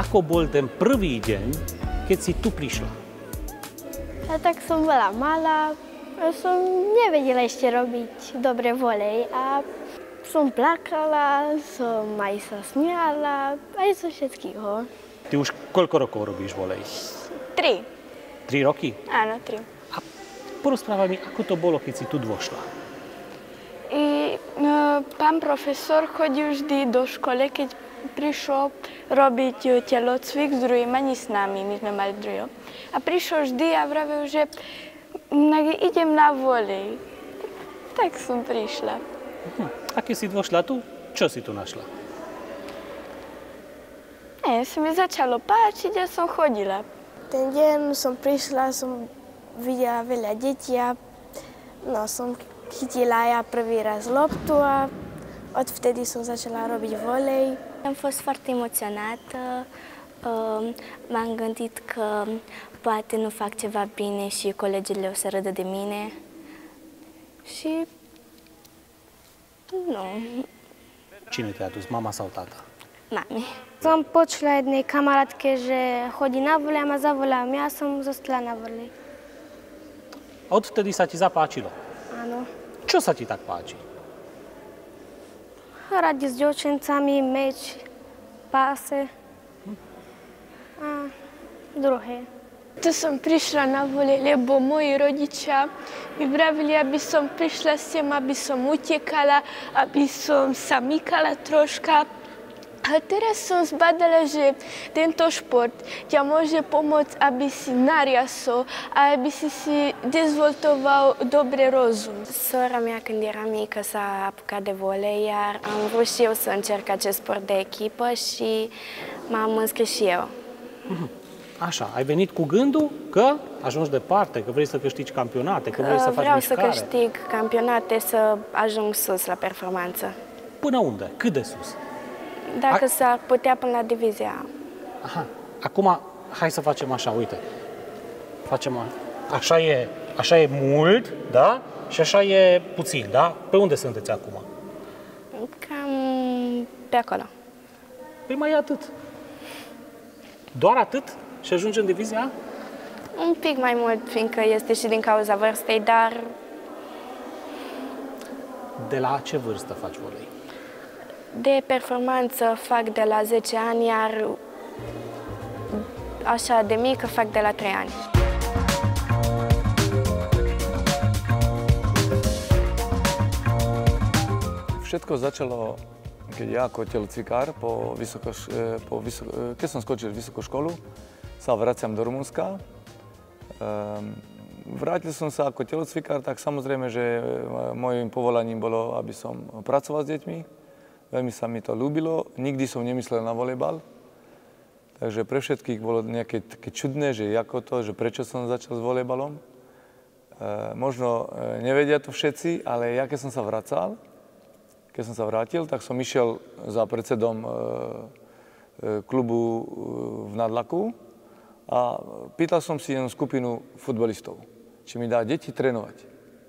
Ako bol ten prvý deň, keď si tu prišla? A tak som bola malá, som nevedela ešte robiť dobre volej a som plakala, som aj sa smiala, aj zo všetkého. Ty už koľko rokov robíš volej? 3. 3 roky? Áno, 3. A porozprávaj mi, ako to bolo, keď si tu došla? Pán profesor chodil vždy do školy, keď prišiel robiť telocvik s druhým, ani s nami, my sme mali druhého. A prišiel vždy a vravil, že idem na volej. Tak som prišla. A keď si došla tu, čo si tu našla? Sa mi začalo páčiť a som chodila. Ten deň som prišla, som videla veľa detí a som chytila ja prvý raz loptu a odvtedy som začala robiť volej. Am fost foarte emoționată, m-am gândit că poate nu fac ceva bine și colegele o să râdă de mine și nu. Cine te-a dus, mama sau tata? Mami. Som počula jednej kamarátke, že chodí na volej a ma zavolala. Ja som zostala na volej. Odvtedy sa ti zapáčilo? Áno. Čo sa ti tak páči? Hrať s dievčencami, meč, páse a druhé. Tu som prišla na volej, lebo moji rodičia mi vravili, aby som prišla sem, aby som utekala, aby som sa mykala troška. A teraz som zbadala, že tento šport ťa môže pomôcť, aby si nariasol a aby si dezvoltoval dobre rozum. Sora mea, când era mică, s-a apucat de volei, iar am vrut și eu să încerc acest sport de echipă și m-am înscris și eu. Așa, ai venit cu gândul că ajungi departe, că vrei să câștigi campionate, că vrei să faci Vreau mișcare. să câștig campionate, să ajung sus la performanță. Până unde? Cât de sus? Dacă s-ar putea până la divizia A. Aha, acum hai să facem așa, uite. Așa e mult, da? Și așa e puțin, da? Pe unde sunteți acum? Cam pe acolo. Păi mai e atât. Doar atât? Și ajungi în divizia A? Un pic mai mult, fiindcă este și din cauza vârstei, dar De la ce vârstă faci volei? de performanță fac de la 10 ani, iar așa de mică fac de la 3 ani. Všetko začalo, keď ja ako telocvikár, keď som skončil vysokú školu, sa vraciam do Rumunska. Vrátil som sa ako telocvikár, tak samozrejme, že mojím povolaním bolo, aby som pracoval s deťmi. Veľmi sa mi to ľúbilo. Nikdy som nemyslel na volejbal. Takže pre všetkých bolo nejaké také čudné, že ako to, že prečo som začal s volejbalom. Možno nevedia to všetci, ale ja keď som sa vrátil, tak som išiel za predsedom klubu v Nadlaku a pýtal som si jednu skupinu futbalistov, či mi dá deti trénovať.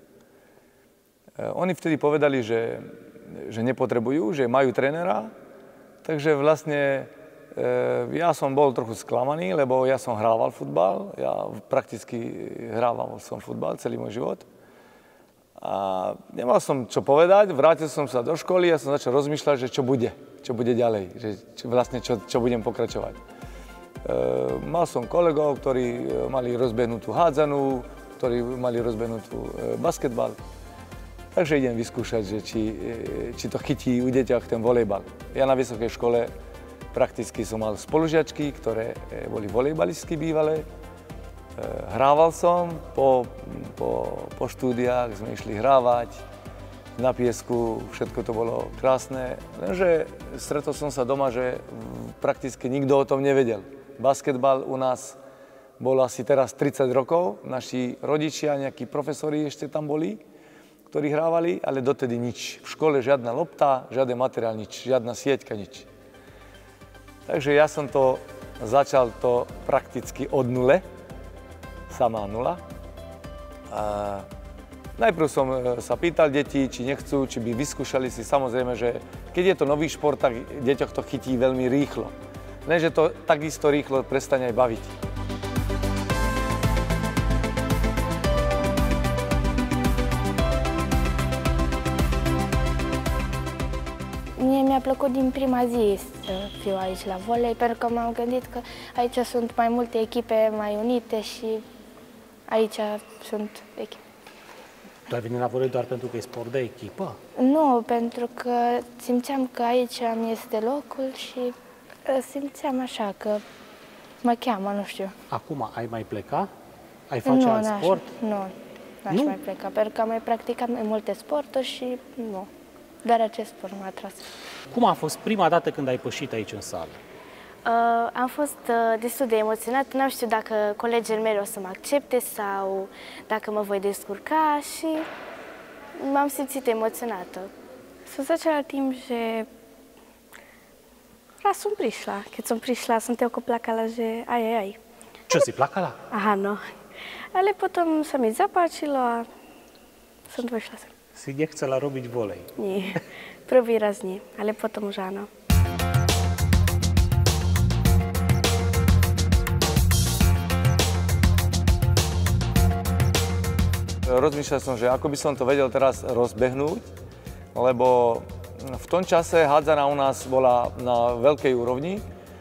Oni vtedy povedali, že nepotrebujú, že majú trénera, takže vlastne ja som bol trochu sklamaný, lebo ja som hrával futbal, ja prakticky hrával som futbal celý môj život. A nemal som čo povedať, vrátil som sa do školy a som začal rozmýšľať, že čo bude ďalej, že čo budem pokračovať. Mal som kolegov, ktorí mali rozbehnutú hádzanú, ktorí mali rozbehnutú basketbal. Takže idem vyskúšať, že či to chytí u deťach ten volejbal. Ja na vysokej škole prakticky som mal spolužiačky, ktoré boli volejbalistky bývalé. Hrával som, po štúdiách sme išli hrávať na piesku, všetko to bolo krásne. Lenže stretol som sa doma, že prakticky nikto o tom nevedel. Basketbal u nás bol asi teraz 30 rokov, naši rodičia, nejakí profesori ešte tam boli, ktorí hrávali, ale dotedy nič. V škole žiadna lopta, žiaden materiál, nič, žiadna sieťka, nič. Takže ja som začal to prakticky od nule, samá nula. Najprv som sa pýtal detí, či nechcú, či by vyskúšali si. Samozrejme, že keď je to nový šport, tak deťoch to chytí veľmi rýchlo. lenže to takisto rýchlo prestane aj baviť. Mie mi-a plăcut din prima zi să fiu aici la volei, pentru că m-am gândit că aici sunt mai multe echipe mai unite și aici sunt echipe. Tu ai venit la volei doar pentru că e sport de echipă? Nu, pentru că simțeam că aici mi este locul și simțeam așa că mă cheamă, nu știu. Acum ai mai pleca? Ai face alt sport? N-aș mai pleca, pentru că am mai practicat mai multe sporturi și nu. Doar acest sport m-a atras. Cum a fost prima dată când ai pășit aici în sală? Am fost destul de emoționată, n-am știut dacă colegii mei o să mă accepte sau dacă mă voi descurca și m-am simțit emoționată. Som začala tým, že raz som prišla. Keď som prišla, som toľko plakala, že aj. Čo si plakala? Áno. Ale potom sa mi zapáčilo a som došla sem. Si nechcela robiť volej? Nie, prvý raz nie, ale potom už áno. Rozmýšľal som, že ako by som to vedel teraz rozbehnúť, lebo v tom čase hádzaná u nás bola na veľkej úrovni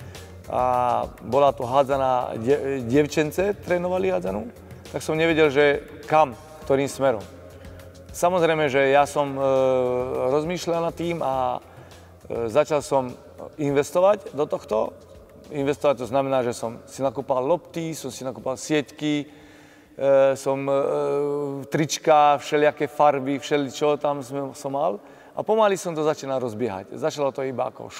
a bola to hádzaná, dievčence trénovali hádzanú, tak som nevedel, že kam, ktorým smerom. Samozrejme, že ja som rozmýšľal nad tým a začal som investovať do tohto. Investovať to znamená, že som si nakúpal lopty, som si nakúpal sieťky, som trička, všelijaké farby, všeličo tam som mal. A pomaly som to začínal rozbiehať. Začalo to iba ako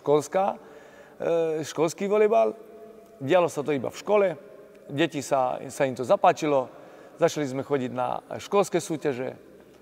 školský volejbal. Dialo sa to iba v škole. Deti sa im to zapáčilo. Začali sme chodiť na školské súťaže.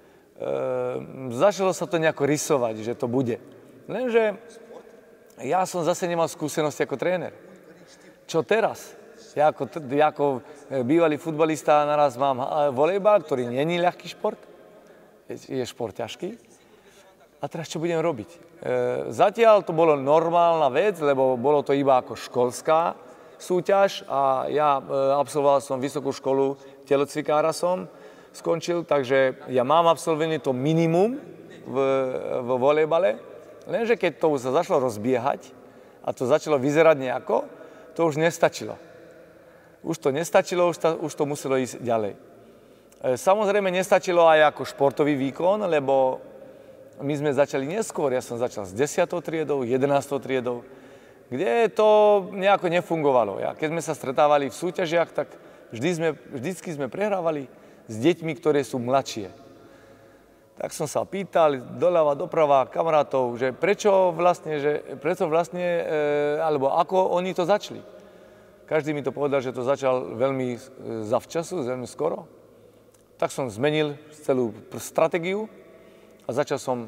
Začalo sa to nejako rysovať, že to bude. Lenže ja som zase nemal skúsenosti ako tréner. Čo teraz? Ja ako bývalý futbalista naraz mám volejbal, ktorý nie je ľahký šport. Je šport ťažký. A teraz čo budem robiť? Zatiaľ to bolo normálna vec, lebo bolo to iba ako školská súťaž a ja absolvoval som vysokú školu telocvikára som skončil, takže ja mám absolvované to minimum v volejbale, lenže keď to sa začalo rozbiehať a to začalo vyzerať nejako, to už nestačilo. Už to nestačilo, už to muselo ísť ďalej. Samozrejme nestačilo aj ako športový výkon, lebo my sme začali neskôr, ja som začal s 10. triedou, 11. triedou, kde to nejako nefungovalo. Keď sme sa stretávali v súťažiach, tak vždycky sme prehrávali s deťmi, ktoré sú mladšie. Tak som sa pýtal doľava, doprava kamarátov, že prečo vlastne, alebo ako oni to začali. Každý mi to povedal, že to začal veľmi zavčasu, veľmi skoro. Tak som zmenil celú stratégiu a začal som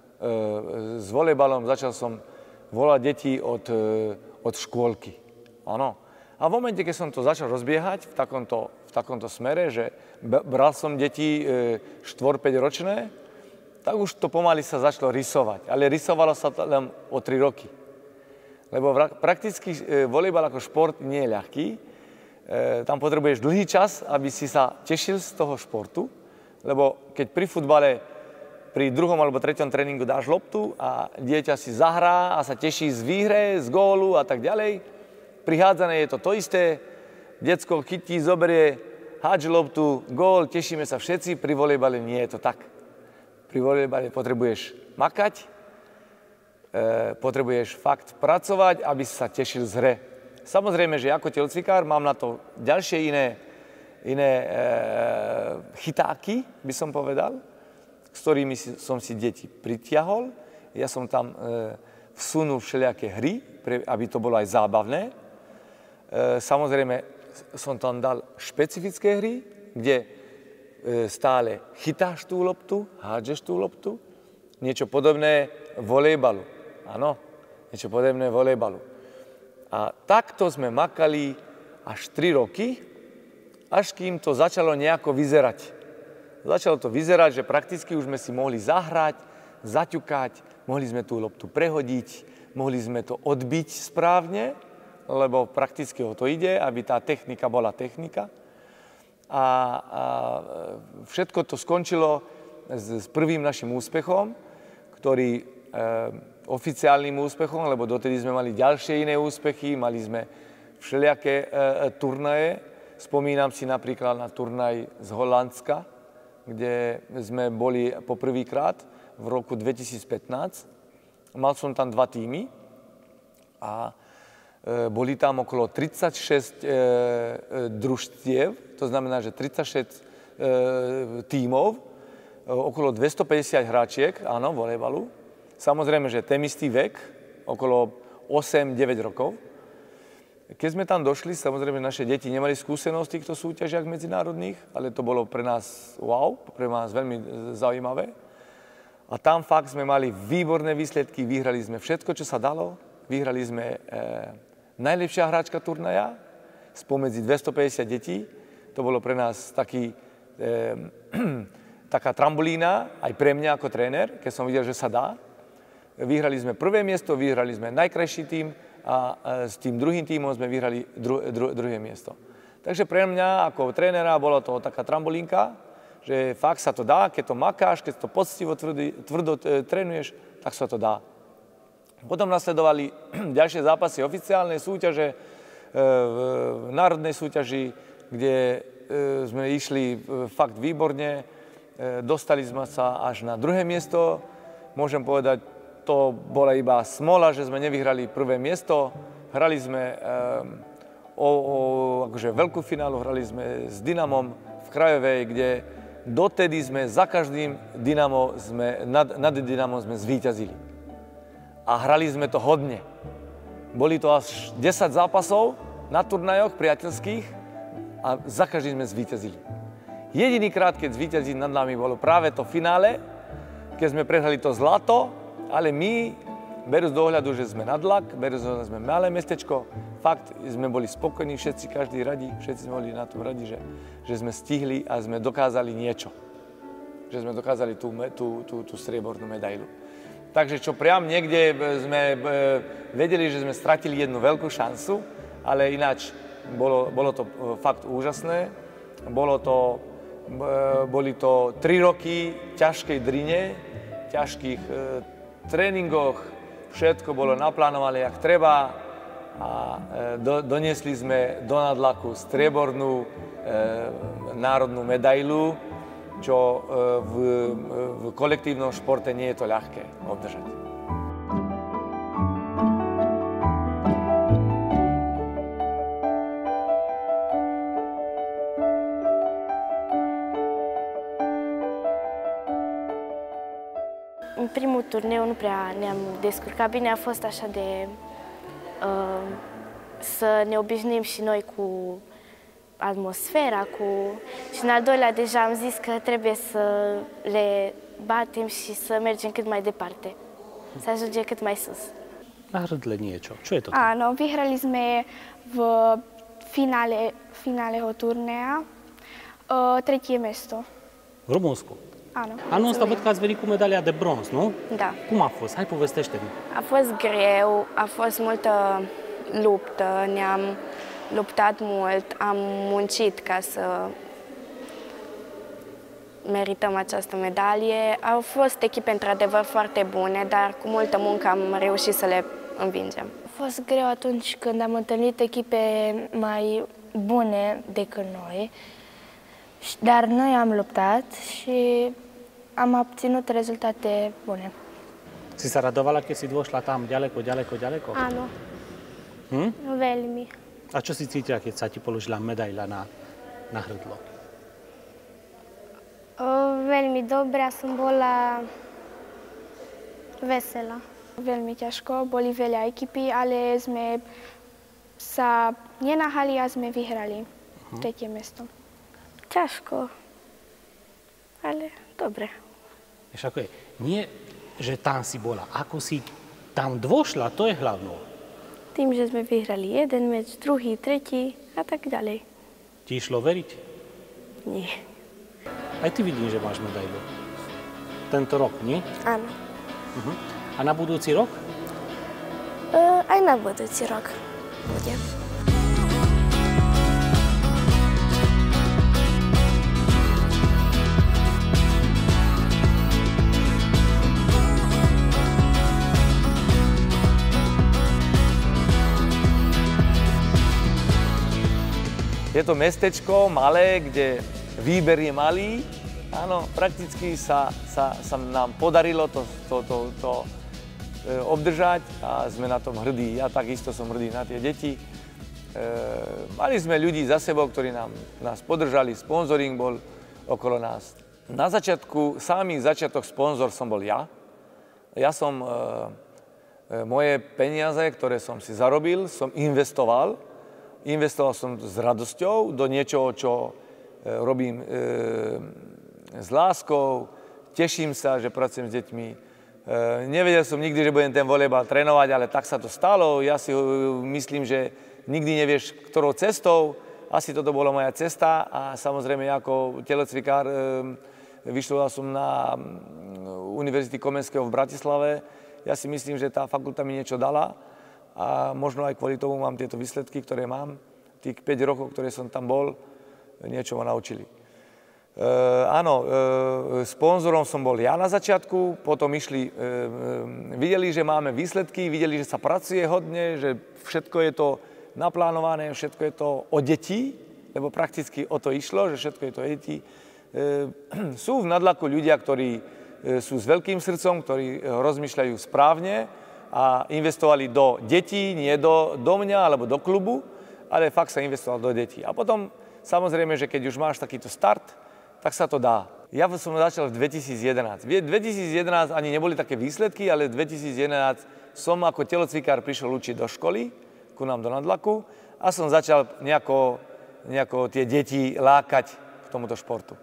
s volejbalom, začal som volať deti od škôlky. Áno. A v momente, keď som to začal rozbiehať v takomto smere, že bral som deti 4-5 ročné, tak už to pomaly sa začalo rysovať. Ale rysovalo sa to len o 3 roky. Lebo prakticky volejbal ako šport nie je ľahký. Tam potrebuješ dlhý čas, aby si sa tešil z toho športu. Lebo keď pri futbale pri 2. alebo 3. tréningu dáš loptu a dieťa si zahrá a sa teší z výhre, z gólu a tak ďalej, pri hádzanej je to isté. Decko chytí, zoberie, hádže loptu, gól, tešíme sa všetci. Pri volejbale nie je to tak. Pri volejbale potrebuješ makať, potrebuješ fakt pracovať, aby si sa tešil z hre. Samozrejme, že ako telocvikár mám na to ďalšie iné chytáky, by som povedal, s ktorými som si deti pritiahol. Ja som tam vsunul všelijaké hry, aby to bolo aj zábavné. Samozrejme, som tam dal špecifické hry, kde stále chytáš tú loptu, hádžeš tú loptu. Niečo podobné volejbalu. Áno, niečo podobné volejbalu. A takto sme makali až 3 roky, až kým to začalo nejako vyzerať. Začalo to vyzerať, že prakticky už sme si mohli zahrať, zaťukať, mohli sme tú loptu prehodiť, mohli sme to odbiť správne, lebo prakticky o to ide, aby tá technika bola technika. A všetko to skončilo s prvým našim úspechom, ktorý oficiálnym úspechom, lebo dotedy sme mali ďalšie iné úspechy, mali sme všelijaké turnaje. Spomínam si napríklad na turnaj z Holandska, kde sme boli poprvýkrát v roku 2015. Mal som tam 2 týmy a boli tam okolo 36 družstiev, to znamená, že 36 tímov, okolo 250 hráčiek, áno, volejbalu. Samozrejme, že ten istý vek, okolo 8-9 rokov. Keď sme tam došli, samozrejme, naše deti nemali skúsenosť v týchto súťažiach medzinárodných, ale to bolo pre nás wow, pre nás veľmi zaujímavé. A tam fakt sme mali výborné výsledky, vyhrali sme všetko, čo sa dalo. Vyhrali sme najlepšia hráčka turnaja spomedzi 250 detí. To bolo pre nás taká trambulína, aj pre mňa ako tréner, keď som videl, že sa dá. Vyhrali sme prvé miesto, vyhrali sme najkrajší tím a s tým druhým tímom sme vyhrali druhé miesto. Takže pre mňa ako trénera bolo to taká trambulínka, že fakt sa to dá, keď to makáš, keď to poctivo tvrdo trénuješ, tak sa to dá. Potom nasledovali ďalšie zápasy, oficiálne súťaže v národnej súťaži, kde sme išli fakt výborne. Dostali sme sa až na druhé miesto. Môžem povedať, to bola iba smola, že sme nevyhrali prvé miesto. Hrali sme akože veľkú finálu, hrali sme s Dynamom v Krajovej, kde dotedy sme za každým nad Dynamom sme zvíťazili. A hrali sme to hodne. Boli to až 10 zápasov na turnajoch priateľských a za každým sme zvíťazili. Jedinýkrát, keď zvíťazili nad nami, bolo práve to finále, keď sme prehrali to zlato, ale my, berú z dohľadu, že sme nadlak, berú z dohľadu, že sme malé mestečko, fakt sme boli spokojní, všetci, každý radi, všetci sme boli na tom radi, že sme stihli a sme dokázali niečo. Že sme dokázali tú striebornú medailu. Takže čo priam niekde sme vedeli, že sme stratili jednu veľkú šancu, ale ináč bolo to fakt úžasné. Boli to 3 roky ťažkej drine, ťažkých tréningoch, všetko bolo naplánované, jak treba a doniesli sme do Nadlaku striebornú národnú medailu, čo v kolektívnom športe nie je to ľahké obdržať. În primul turneu nu prea ne-am descurcat bine, a fost așa de să ne obișnuim și noi cu atmosfera, și în al doilea deja am zis că trebuie să le batem și să mergem cât mai departe, să ajungem cât mai sus. Na Hrdle niečo. Čo je to? Áno, vyhrali sme v finále turneja 3. miesto. V Rumunsku? Áno. Anul ăsta văd că ați venit cu medalia de bronz, nu? Da. Cum a fost? Hai, povestește-mi. A fost greu, a fost multă luptă, ne-am luptat mult, am muncit ca să merităm această medalie. Au fost echipe într-adevăr foarte bune, dar cu multă muncă am reușit să le învingem. A fost greu atunci când am întâlnit echipe mai bune decât noi, dar noi am luptat și am obținut rezultate bune. Si sa radovala, keď si došla tam ďaleko? Áno, veľmi. A čo si cítila, keď sa ti položila medaila na hrdlo? Veľmi dobrá som bola, veselá. Veľmi ťažko, boli veľa ekipy, ale sme sa nenahali a sme vyhrali 3. miesto. Ťažko, ale dobre. Vieš, ako je? Nie, že tam si bola. Ako si tam došla, to je hlavnou. Tým, že sme vyhrali jeden meč, druhý, tretí a tak ďalej. Ti išlo veriť? Nie. Aj ty vidím, že máš medailu. Tento rok, nie? Áno. A na budúci rok? Aj na budúci rok. bude. Je to mestečko malé, kde výber je malý. Áno, prakticky sa nám podarilo to obdržať a sme na tom hrdí. Ja takisto som hrdý na tie deti. Mali sme ľudí za sebou, ktorí nás podržali, sponzoring bol okolo nás. Na začiatku, samý začiatok sponzor som bol ja. Ja som moje peniaze, ktoré som si zarobil, som investoval. Investoval som s radosťou do niečoho, čo robím s láskou. Teším sa, že pracujem s deťmi. Nevedel som nikdy, že budem ten volejbal trénovať, ale tak sa to stalo. Ja si myslím, že nikdy nevieš, ktorou cestou. Asi toto bola moja cesta a samozrejme ako telocvikár vyštudoval som na Univerzity Komenského v Bratislave. Ja si myslím, že tá fakulta mi niečo dala. A možno aj kvôli tomu mám tieto výsledky, ktoré mám. Tých 5 rokov, ktoré som tam bol, niečo ma naučili. Sponzorom som bol ja na začiatku, potom videli, že máme výsledky, videli, že sa pracuje hodne, že všetko je to naplánované, všetko je to o deti, lebo prakticky o to išlo, že všetko je to o deti. Sú v Nadlaku ľudia, ktorí sú s veľkým srdcom, ktorí rozmýšľajú správne, a investovali do detí, nie do mňa alebo do klubu, ale fakt sa investoval do detí. A potom, samozrejme, že keď už máš takýto start, tak sa to dá. Ja som začal v 2011. V 2011 ani neboli také výsledky, ale v 2011 som ako telocvikár prišiel učiť do školy, ku nám do Nadlaku, a som začal nejako tie deti lákať k tomuto športu.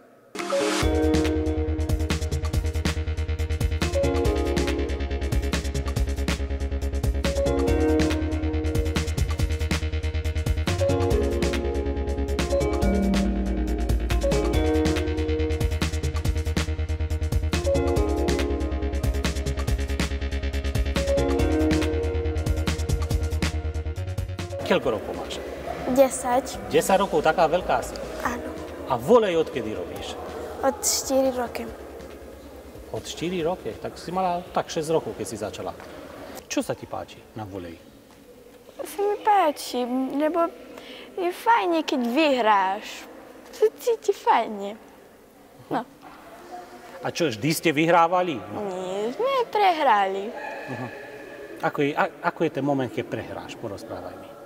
Koľko rokov máš? 10. 10 rokov, taká veľká asi. Áno. A volej odkedy robíš? Od 4 roky. Od 4 roky? Tak si mala tak 6 rokov, keď si začala. Čo sa ti páči na voleji? Sa mi páči, lebo je fajne, keď vyhráš. To cíti fajne. No. A čo, vždy ste vyhrávali? No. Nie, sme prehrali. Ako je ten moment, keď prehráš? Porozprávaj mi.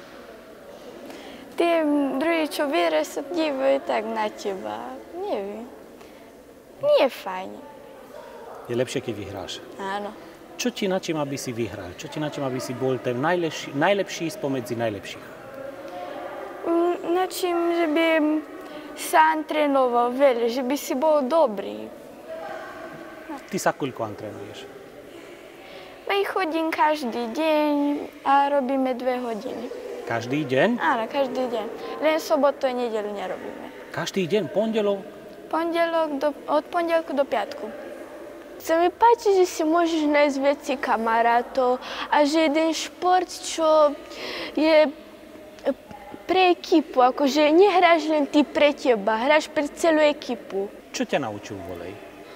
Tí druhí, čo vyhrajú, sa dívajú tak na teba. Neviem. Nie je fajne. Je lepšie, keď vyhráš. Áno. Čo ti načím, aby si vyhral? Čo ti načím, aby si bol ten najlepší spomedzi najlepších? Načím, že by sa antrénoval veľa, že by si bol dobrý. Ty sa koľko antrenuješ? My chodím každý deň a robíme 2 hodiny. Každý deň? Áno, každý deň. Len sobotu a nedeľu nerobíme. Každý deň? Pondelok? Od pondelku do piatku. Sa mi páči, že si môžeš nájsť veci kamarátov a že jeden šport, čo je pre ekipu, akože nehráš len ty pre teba, hráš pre celú ekipu. Čo ťa naučil volej?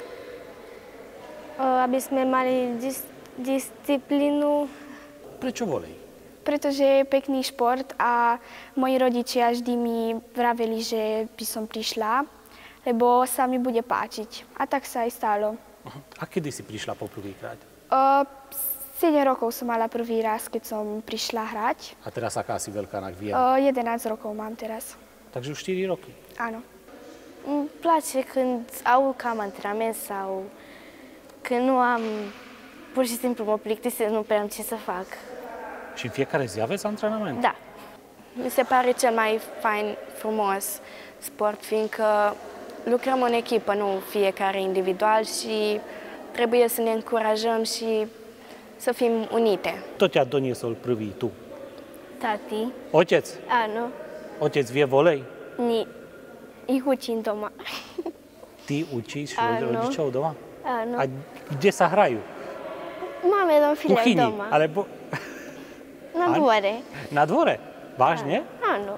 Aby sme mali disciplínu. Prečo volej? Pretože je pekný šport a moji rodičia vždy mi vraveli, že by som prišla, lebo sa mi bude páčiť. A tak sa aj stalo. A kedy si prišla poprvýkrát? 7 rokov som mala prvý raz, keď som prišla hrať. A teraz aká si veľká, nak viem? 11 rokos mám teraz. Takže už 4 roky? Áno. Îmi place când au cam antrenament sau când nu am, pur și simplu mă plictisesc, nu prea am ce să fac. Și în fiecare zi aveți antrenament? Da. Mi se pare cel mai fain, frumos sport, fiindcă lucrăm în echipă, nu fiecare individual și trebuie să ne încurajăm și să fim unite. Kto ťa doniesol prvý tu? Tati. Otec? Áno. Otec vie volej? Ich učím doma. Ty učíš Áno. rodičov doma? Áno. A kde sa hrajú? Mám jeden V filiak kuchyni? doma. Alebo... Na dvore. Na dvore? Vážne? Áno.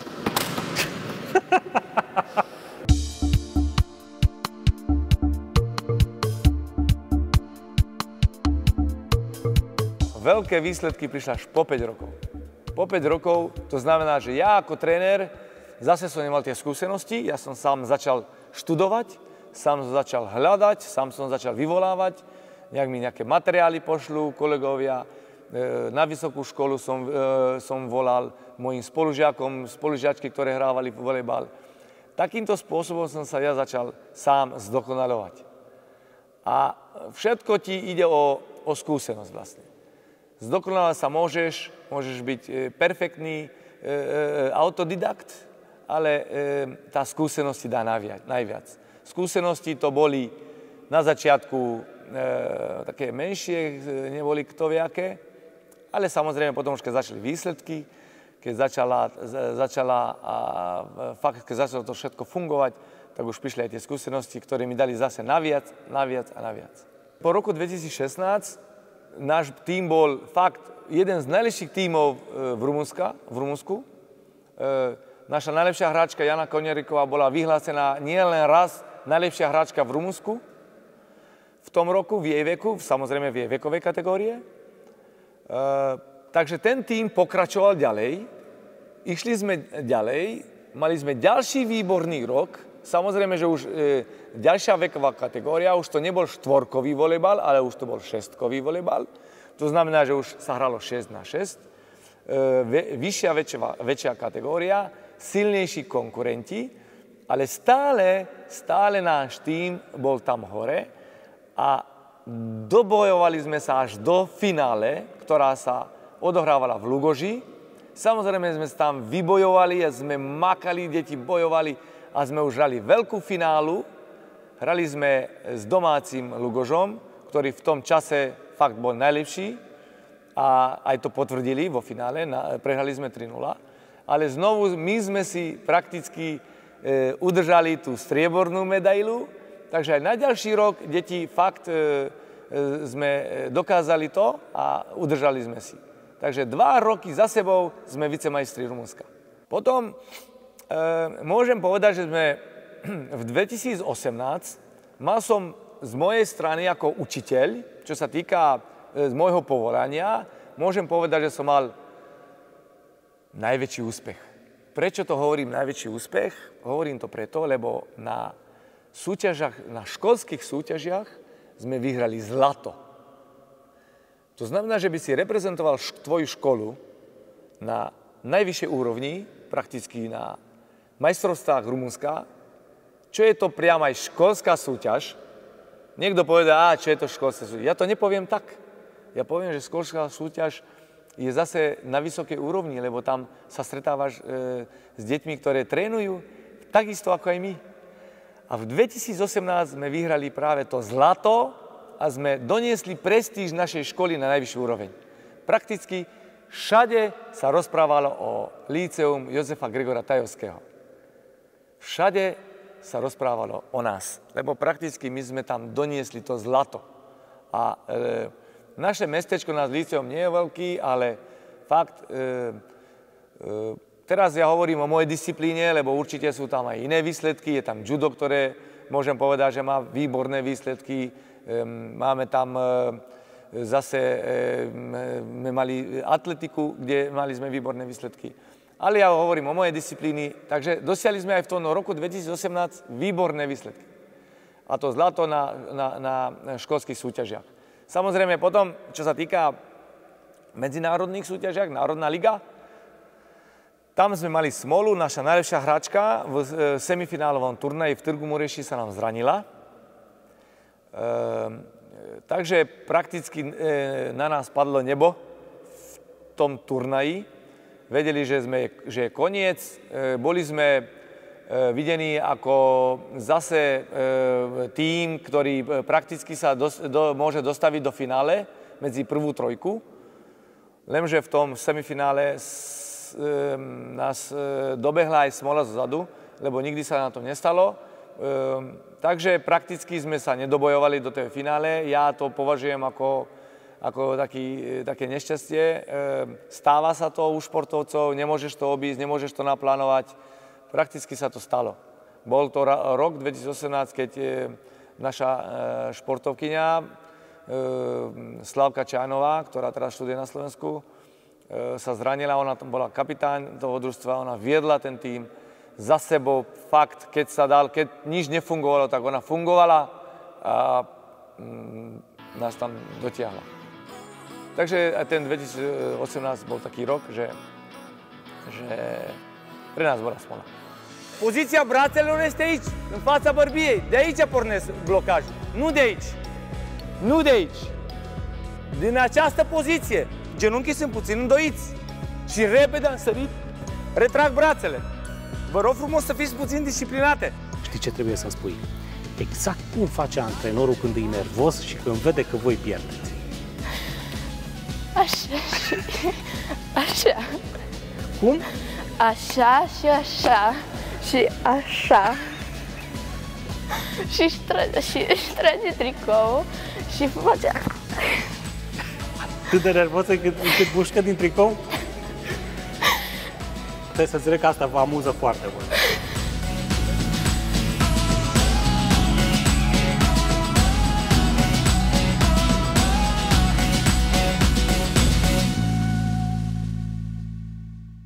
Veľké výsledky prišli až po 5 rokov. Po 5 rokov, to znamená, že ja ako tréner zase som nemal tie skúsenosti, ja som sám začal študovať, sám som začal hľadať, sám som začal vyvolávať, nejak mi nejaké materiály pošlú kolegovia, na vysokú školu som volal mojim spolužiakom, spolužiačky, ktoré hrávali volejbal. Takýmto spôsobom som sa ja začal sám zdokonaľovať. A všetko ti ide o skúsenosť vlastne. Zdokonalovať sa môžeš byť perfektný autodidakt, ale tá skúsenosť ti dá najviac. Skúsenosti to boli na začiatku také menšie, neboli ktoviaké, ale samozrejme potom už keď začali výsledky, keď začalo to všetko fungovať, tak už prišli aj tie skúsenosti, ktoré mi dali zase naviac. Po roku 2016 náš tím bol fakt jeden z najlepších tímov v Rumunsku. Naša najlepšia hráčka Jana Koňariková bola vyhlásená nielen raz najlepšia hráčka v Rumunsku v tom roku, v jej veku, samozrejme v jej vekovej kategórie. Takže ten tím pokračoval ďalej, išli sme ďalej, mali sme ďalší výborný rok. Samozrejme, že už ďalšia veková kategória, už to nebol štvorkový volejbal, ale už to bol šestkový volejbal. To znamená, že už sa hralo 6-6. Väčšia kategória, silnejší konkurenti, ale stále náš tím bol tam hore a dobojovali sme sa až do finále, ktorá sa odohrávala v Lugoži. Samozrejme sme sa tam vybojovali a sme makali, deti bojovali, a sme už hrali veľkú finálu. Hrali sme s domácim Lugožom, ktorý v tom čase fakt bol najlepší a aj to potvrdili vo finále. Prehrali sme 3-0. Ale znovu my sme si prakticky udržali tú striebornú medailu. Takže aj na ďalší rok deti fakt sme dokázali to a udržali sme si. Takže 2 roky za sebou sme vicemajstri Rumunska. Potom môžem povedať, že sme v 2018, mal som z mojej strany ako učiteľ, čo sa týka z môjho povolania, môžem povedať, že som mal najväčší úspech. Prečo to hovorím najväčší úspech? Hovorím to preto, lebo na školských súťažiach sme vyhrali zlato. To znamená, že by si reprezentoval tvoju školu na najvyššej úrovni, prakticky na majstrovstvách Rumunska. Čo je to priam aj školská súťaž? Niekto povedá, čo je to školská súťaž. Ja to nepoviem tak. Ja poviem, že školská súťaž je zase na vysokej úrovni, lebo tam sa stretávaš s deťmi, ktoré trénujú takisto ako aj my. A v 2018 sme vyhrali práve to zlato a sme doniesli prestíž našej školy na najvyššiu úroveň. Prakticky všade sa rozprávalo o Líceum Jozefa Gregora Tajovského. Všade sa rozprávalo o nás, lebo prakticky my sme tam doniesli to zlato. A naše mestečko nad Líceum nie je veľký, ale fakt, teraz ja hovorím o mojej disciplíne, lebo určite sú tam aj iné výsledky. Je tam judo, ktoré môžem povedať, že má výborné výsledky. Máme tam zase, sme mali atletiku, kde mali sme výborné výsledky. Ale ja hovorím o mojej disciplíny, takže dosiahli sme aj v tom roku 2018 výborné výsledky. A to zlato na školských súťažiach. Samozrejme potom, čo sa týka medzinárodných súťažiach, Národná liga, tam sme mali smolu, naša najlepšia hráčka v semifinálovom turnaji v Târgu Mureši sa nám zranila. Takže prakticky na nás padlo nebo v tom turnaji. Vedeli, že je koniec. Boli sme videní ako zase tím, ktorý prakticky sa môže dostaviť do finále medzi prvú trojku. Lenže v tom semifinále nás dobehla aj smola zozadu, lebo nikdy sa nám to nestalo. Takže prakticky sme sa nedobojovali do tej finále. Ja to považujem ako ako také nešťastie. Stáva sa to u športovcov, nemôžeš to obísť, nemôžeš to naplánovať. Prakticky sa to stalo. Bol to rok 2018, keď naša športovkyňa Slavka Čánová, ktorá teraz študuje na Slovensku, sa zranila. Ona bola kapitán toho družstva, ona viedla ten tím za sebou. Fakt, keď sa dal, keď nič nefungovalo, tak ona fungovala a nás tam dotiahla. Takže aj ten 2018 bol taký rok, že pre nás bola smola. Poziția brațelor este aici, în fața bărbiei. De aici pornesc blocajul, nu de aici. Nu de aici. Din această poziție, genunchii sunt puțin îndoiți și repede am sărit, retrag brațele. Vă rog frumos să fiți puțin disciplinate. Știi ce trebuie să spui? Exact cum face antrenorul când e nervos și când vede că voi pierdeți. Așa și așa. Cum? Așa și așa. Și așa. Și își trage tricoul și face... Atât de nervos încât mușcă din tricou? Trebuie să înțeleg că asta vă amuză foarte mult.